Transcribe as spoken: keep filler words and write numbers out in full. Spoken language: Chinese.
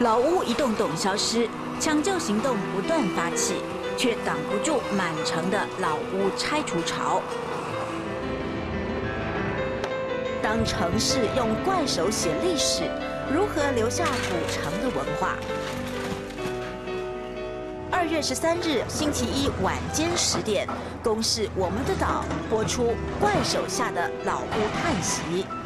老屋一栋栋消失，抢救行动不断发起，却挡不住满城的老屋拆除潮。当城市用怪手写历史，如何留下古城的文化？二月十三日星期一晚间十点，公视《我们的岛》播出《怪手下的老屋探习》。